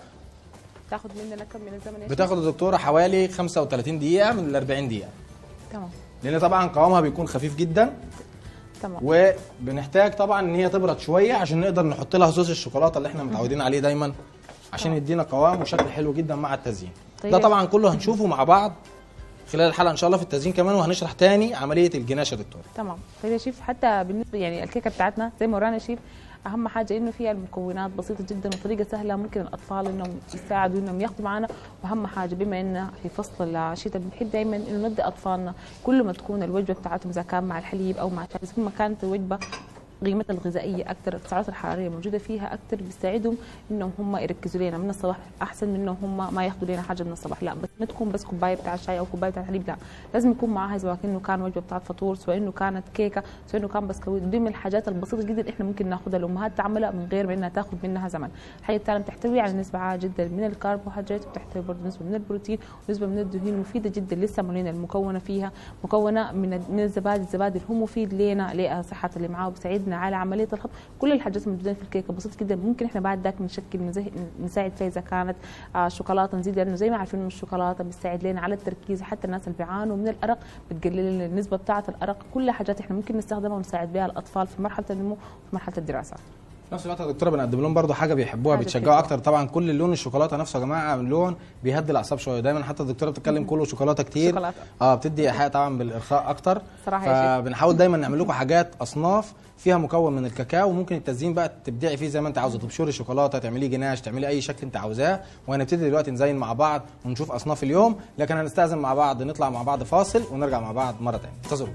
تاخد مننا كم من الزمن؟ بتاخد يا دكتوره حوالي 35 دقيقه من ال 40 دقيقه. تمام. لان طبعا قوامها بيكون خفيف جدا. تمام. وبنحتاج طبعا ان هي تبرد شويه عشان نقدر نحط لها صوص الشوكولاته اللي احنا متعودين عليه دايما عشان يدينا قوام وشكل حلو جدا مع التزيين. طيب. ده طبعا كله هنشوفه مع بعض خلال الحلقه ان شاء الله في التزيين كمان، وهنشرح تاني عمليه الجناش يا دكتور. تمام. طيب يا شيف، حتى بالنسبه يعني الكيكه بتاعتنا زي ما ورانا شيف، اهم حاجه انه فيها المكونات بسيطه جدا وطريقه سهله ممكن الاطفال انهم يساعدوا انهم ياخذوا معنا، واهم حاجه بما انه في فصل الشتاء بنحب دائما انه ندي اطفالنا كل ما تكون الوجبه بتاعتهم اذا كان مع الحليب او مع الشاي، كل ما كانت الوجبه قيمتها الغذائيه اكثر، السعرات الحراريه موجوده فيها اكثر، بيساعدهم انهم هم يركزوا لنا من الصباح احسن من انهم هم ما ياخذوا لنا حاجه من الصباح. لا بس ما تكون بس كوبايه بتاع الشاي او كوبايه بتاع الحليب، لا لازم يكون معاها سواء انه كان وجبه بتاعت فطور، سواء انه كانت كيكه، سواء انه كان بسكويت. دي من الحاجات البسيطه جدا احنا ممكن ناخذها الامهات تعملها من غير ما انها تاخذ منها زمن. الحاجه الثانيه بتحتوي على نسبه عاليه جدا من الكربوهيدرات، وبتحتوي برضه نسبه من البروتين ونسبه من الدهون مفيده جدا للسامولينا المكونه فيها، مكونه من الزبادي اللي هو مفيد لنا لصحه اللي معاه وبيساعدنا على عمليه الخط. كل الحاجات الموجوده في الكيكه بسيطه جدا، ممكن احنا بعد ذاك نشكل نساعد فيها اذا كانت شوكولاته نزيد، لانه زي ما عارفين انه الشوكولاته بتساعد لنا على التركيز، حتى الناس اللي بيعانوا من الارق بتقلل النسبه بتاعه الارق. كل حاجات احنا ممكن نستخدمها ونساعد بها الاطفال في مرحله النمو وفي مرحله الدراسه. في نفس الوقت يا دكتوره بنقدم لهم برضه حاجه بيحبوها بيتشجعوا اكتر. طبعا كل لون الشوكولاته نفسه يا جماعه لون بيهدي الاعصاب شويه، دايما حتى الدكتوره بتتكلم كله شوكولاته كتير شوكولاتة. بتدي ايحاء طبعا بالارخاء اكتر صراحه. فبنحاول دايما نعمل لكم حاجات اصناف فيها مكون من الكاكاو، وممكن التزيين بقى تبدعي فيه زي ما انت عاوزه، تبشري شوكولاته، تعملي جناش، تعملي اي شكل انت عاوزاه. وهنبتدي دلوقتي نزين مع بعض ونشوف اصناف اليوم، لكن هنستاذن مع بعض نطلع مع بعض فاصل ونرجع مع بعض مره ثانيه. انتظروا.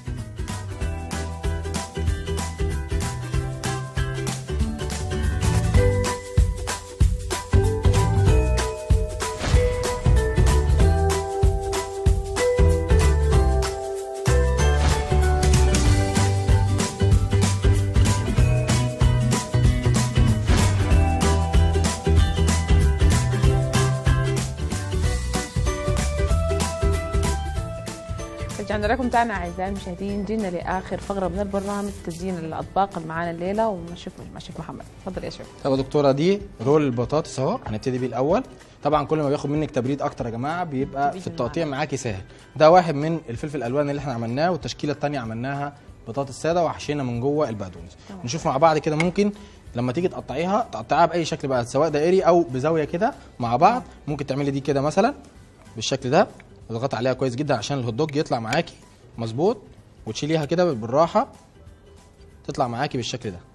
رجعنا لكم تاني اعزائي المشاهدين، جينا لاخر فقره من البرنامج تزيين الاطباق اللي معانا الليله ومع شيف محمد. تفضل يا شيف. طب يا دكتوره دي رول البطاطس اهو، هنبتدي بيه الاول. طبعا كل ما بياخد منك تبريد اكتر يا جماعه بيبقى في التقطيع معاكي سهل. ده واحد من الفلفل الالوان اللي احنا عملناه، والتشكيله الثانيه عملناها بطاطس ساده وحشينا من جوه البقدونس. نشوف مع بعض كده، ممكن لما تيجي تقطعيها تقطعيها باي شكل بقى، سواء دائري او بزاويه كده مع بعض. ممكن تعملي دي كده مثلا بالشكل ده، تضغطي عليها كويس جدا عشان الهوت دوج يطلع معاكي مظبوط، وتشيليها كده بالراحه تطلع معاكي بالشكل ده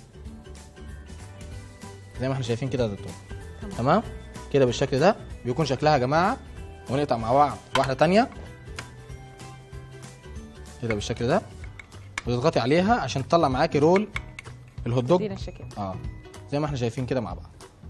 زي ما احنا شايفين كده يا دكتور. تمام كده بالشكل ده بيكون شكلها يا جماعه. ونقطع مع بعض واحده ثانيه كده بالشكل ده، وتضغطي عليها عشان تطلع معاكي رول الهوت دوج زي ما احنا شايفين كده مع بعض.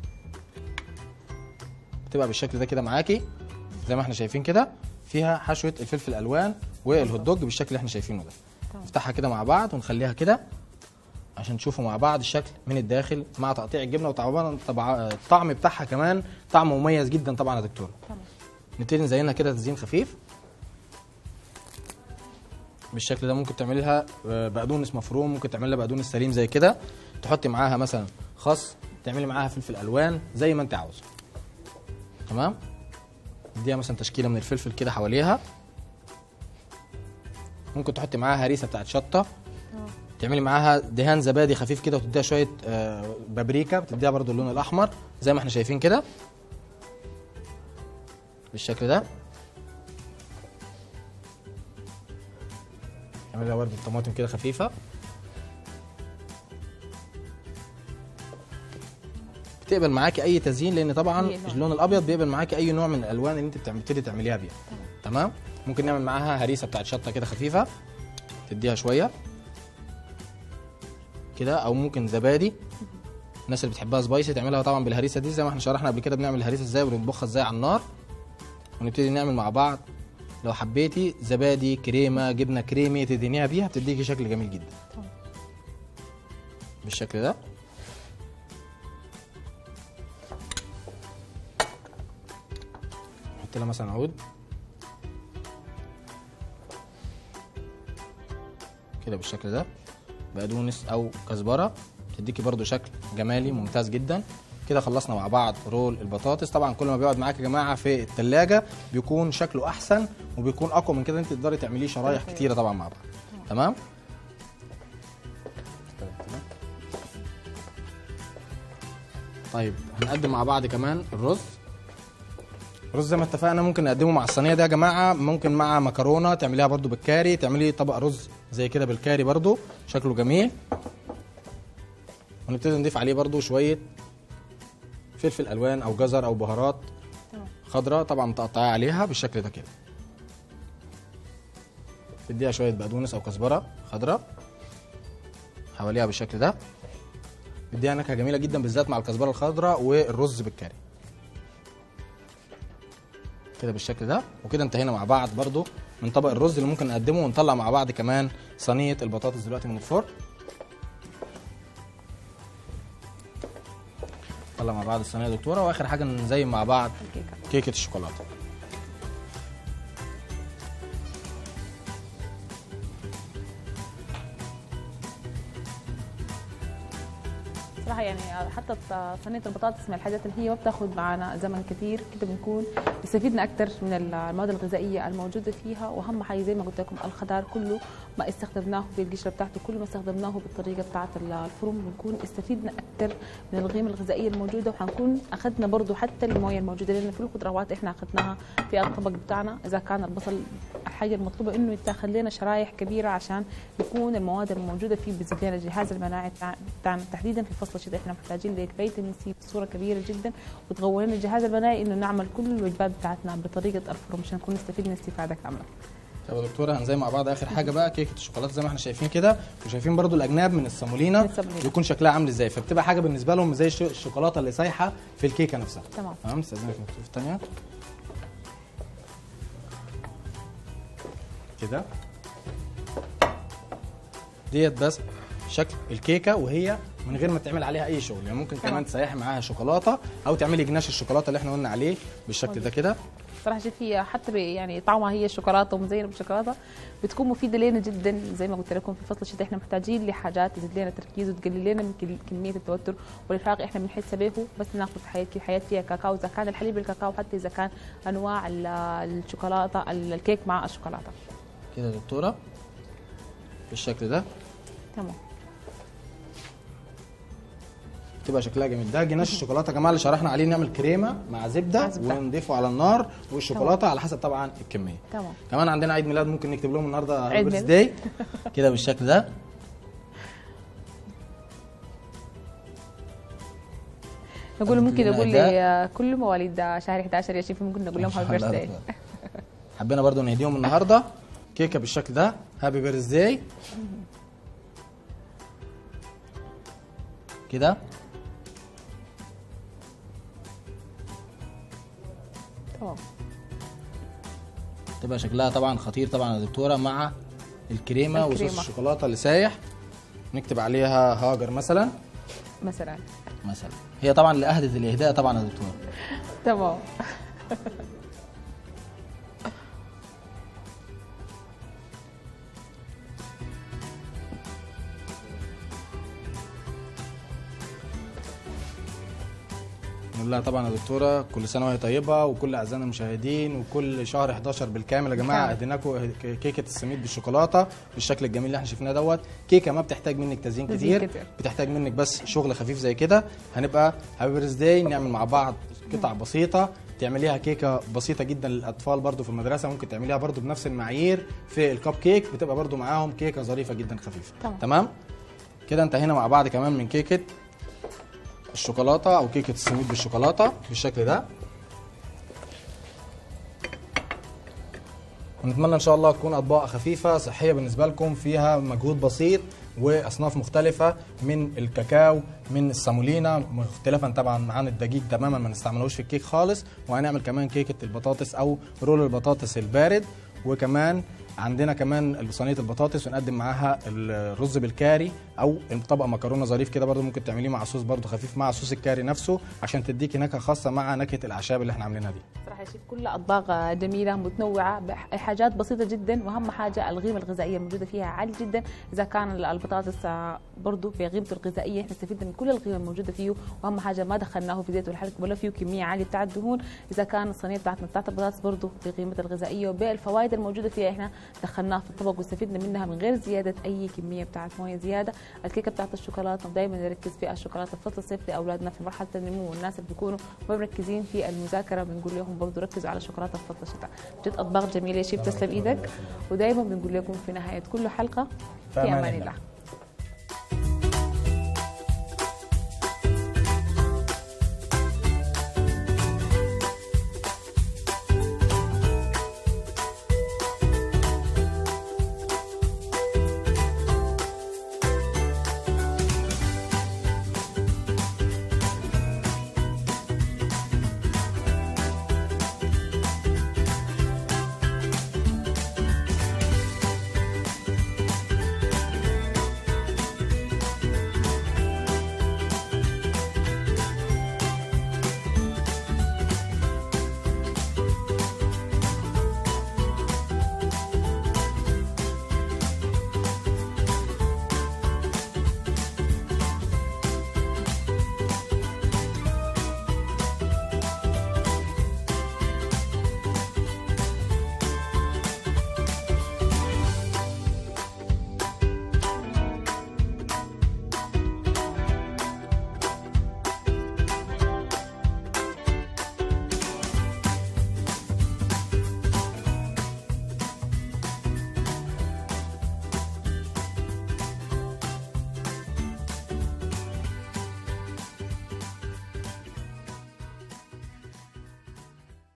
بتبقى بالشكل ده كده معاكي زي ما احنا شايفين كده، فيها حشوه الفلفل الالوان والهوت دوج بالشكل اللي احنا شايفينه ده. نفتحها كده مع بعض ونخليها كده عشان تشوفوا مع بعض الشكل من الداخل مع تقطيع الجبنه، وطبعا الطعم بتاعها كمان طعم مميز جدا طبعا يا دكتوره. نبتدي نزينها كده تزيين خفيف بالشكل ده. ممكن تعملي لها بقدونس مفروم، ممكن تعملي لها بقدونس سليم زي كده، تحطي معاها مثلا خس، تعملي معاها فلفل الوان زي ما انت عاوزه. تمام. اديها مثلا تشكيله من الفلفل كده حواليها. ممكن تحطي معاها هريسه بتاعت شطه، تعملي معاها دهان زبادي خفيف كده، وتديها شويه بابريكا، بتديها برضو اللون الاحمر زي ما احنا شايفين كده بالشكل ده. تعملي لها برضو الطماطم كده خفيفه. بتقبل معاكي اي تزيين، لان طبعا اللون الابيض بيقبل معاكي اي نوع من الالوان اللي انت بتبتدي تعمليها بيها. تمام. ممكن نعمل معاها هريسه بتاعت شطه كده خفيفه، تديها شويه كده، او ممكن زبادي. الناس اللي بتحبها سبايسي تعملها طبعا بالهريسه دي، زي ما احنا شرحنا قبل كده بنعمل الهريسه ازاي ونطبخها ازاي على النار، ونبتدي نعمل مع بعض. لو حبيتي زبادي، كريمه، جبنه كريمي تدهنيها بيها، بتديكي شكل جميل جدا بالشكل ده. نحط لها مثلا عود كده بالشكل ده، بقدونس او كزبره، تديكي برضو شكل جمالي ممتاز جدا. كده خلصنا مع بعض رول البطاطس. طبعا كل ما بيقعد معاك يا جماعه في الثلاجه بيكون شكله احسن وبيكون اقوى من كده، انت تقدري تعمليه شرايح كتيره طبعا مع بعض. تمام. طيب هنقدم مع بعض كمان الرز. الرز زي ما اتفقنا ممكن نقدمه مع الصينيه دي يا جماعه، ممكن مع مكرونه تعمليها برضو بالكاري، تعملي طبق رز زي كده بالكاري برضو شكله جميل. ونبتدي نضيف عليه برضو شويه فلفل الوان او جزر او بهارات خضراء طبعا تقطعيها عليها بالشكل ده كده. تديها شويه بقدونس او كزبره خضراء حواليها بالشكل ده، بيديها نكهه جميله جدا بالذات مع الكزبره الخضراء والرز بالكاري كده بالشكل ده. وكده انتهينا مع بعض برضو من طبق الرز اللي ممكن نقدمه، ونطلع مع بعض كمان صينيه البطاطس دلوقتي من الفرن. نطلع مع بعض الصينيه يا دكتوره، واخر حاجه نزين مع بعض كيكه الشوكولاته. صراحة يعني حتى صينية البطاطس من الحاجات اللي هي ما بتاخذ معنا زمن كثير، كده بنكون استفدنا أكثر من المواد الغذائية الموجودة فيها. وأهم حاجة زي ما قلت لكم الخضار كله ما استخدمناه بالقشرة بتاعته، كله ما استخدمناه بالطريقة بتاعت الفرن، بنكون استفدنا أكثر من القيمة الغذائية الموجودة، وحنكون أخذنا برضه حتى المويه الموجودة، لأن في الخضروات إحنا أخذناها في الطبق بتاعنا. إذا كان البصل الحاجة المطلوبة إنه يتاخذ لنا شرايح كبيرة عشان يكون المواد الموجودة فيه بتزيد لنا الجهاز المناعي بتاعنا، تحديدا في فصل الشتاء احنا محتاجين لفيتامين سي بصوره كبيره جدا، وتغول لنا الجهاز المناعي انه نعمل كل الوجبات بتاعتنا بطريقه الفرن عشان نكون نستفيد استفاده كامله. طب يا دكتوره هنزين مع بعض اخر حاجه بقى كيكه الشوكولاته. زي ما احنا شايفين كده، وشايفين برضو الاجناب من الصامولينا بيكون شكلها عامل ازاي، فبتبقى حاجه بالنسبه لهم زي الشوكولاته اللي سايحه في الكيكه نفسها. تمام. استاذنك في الثانيه كده ديت بس شكل الكيكه وهي من غير ما تعمل عليها اي شغل. يعني ممكن كمان تسيحي معاها شوكولاته او تعملي جناش الشوكولاته اللي احنا قلنا عليه بالشكل ده كده. صراحه شوفي حتى يعني طعمها هي الشوكولاته ومزينه بالشوكولاته بتكون مفيده لنا جدا. زي ما قلت لكم في فصل الشتاء احنا محتاجين لحاجات تزيد لنا تركيز وتقلل لنا من كميه التوتر والارهاق احنا بنحس به، بس ناخذ حياه فيها كاكاو، اذا كان الحليب الكاكاو، حتى اذا كان انواع الشوكولاته الكيك مع الشوكولاته كده يا دكتوره بالشكل ده. تمام. تبقى شكلها جميل. ده جناش الشوكولاته يا جماعه اللي شرحنا عليه، نعمل كريمه مع زبده ونضيفه على النار، والشوكولاته على حسب طبعا الكميه. تمام. كمان عندنا عيد ميلاد ممكن نكتب لهم النهارده عيد بيرث داي كده بالشكل ده. نقول ممكن نقول لي كل مواليد شهر 11 يا شيف ممكن نقول لهم هابي بيرث داي. حبينا برضو نهديهم النهارده كيكه بالشكل ده، هابي بيرث داي كده. تمام. تبقى شكلها طبعا خطير طبعا يا دكتوره مع الكريمه وصوص الشوكولاته اللي سايح. نكتب عليها هاجر مثلا. هي طبعا اللي اهدت الاهداء طبعا يا دكتوره. تمام. نقول لها طبعا يا دكتوره كل سنه وهي طيبه، وكل اعزائنا المشاهدين، وكل شهر 11 بالكامل يا جماعه اديناكم كيكه السميد بالشوكولاته بالشكل الجميل اللي احنا شفناه دوت. كيكه ما بتحتاج منك تزيين كتير، بتحتاج منك بس شغل خفيف زي كده. هنبقى هابي بيرث داي نعمل مع بعض قطع بسيطه، تعمليها كيكه بسيطه جدا للاطفال برضو في المدرسه، ممكن تعمليها برضو بنفس المعايير في الكب كيك، بتبقى برضو معاهم كيكه ظريفه جدا خفيفه. تمام كده انتهينا مع بعض كمان من كيكه الشوكولاته او كيكه السميد بالشوكولاته بالشكل ده. ونتمنى ان شاء الله تكون اطباق خفيفه صحيه بالنسبه لكم، فيها مجهود بسيط واصناف مختلفه من الكاكاو، من السامولينا، مختلفا طبعا عن الدقيق تماما ما نستعملوش في الكيك خالص. وهنعمل كمان كيكه البطاطس او رول البطاطس البارد، وكمان عندنا كمان صينيه البطاطس ونقدم معاها الرز بالكاري او طبق مكرونه ظريف كده برده ممكن تعمليه مع صوص برده خفيف مع صوص الكاري نفسه عشان تديكي نكهه خاصه مع نكهه الاعشاب اللي احنا عاملينها دي. صراحه يا شيف كلها اطباق جميله متنوعه بحاجات بسيطه جدا، واهم حاجه القيمه الغذائيه الموجوده فيها عاليه جدا. اذا كان البطاطس برضه في قيمته الغذائيه احنا استفدنا من كل القيمه الموجوده فيه، واهم حاجه ما دخلناه في زيت ولا حرق ولا فيه كميه عاليه بتاعت الدهون. اذا كان الصينيه بتاعت البطاطس برضه بقيمتها الغذائيه وبالفوائد الموجوده فيها احنا دخلناها في الطبق واستفدنا منها من غير زياده اي كميه بتاعت مويه زياده. الكيكه بتاعت الشوكولاته دائما نركز في الشوكولاته في فصل الصيف لاولادنا في مرحله النمو، والناس اللي بيكونوا ما مركزين في المذاكره بنقول لهم برضه ركزوا على الشوكولاته في فصل الشتاء. جد اطباق جميله يا شيف، تسلم ايدك. ودائما بنقول لكم في نهايه كل حلقه في امان الله.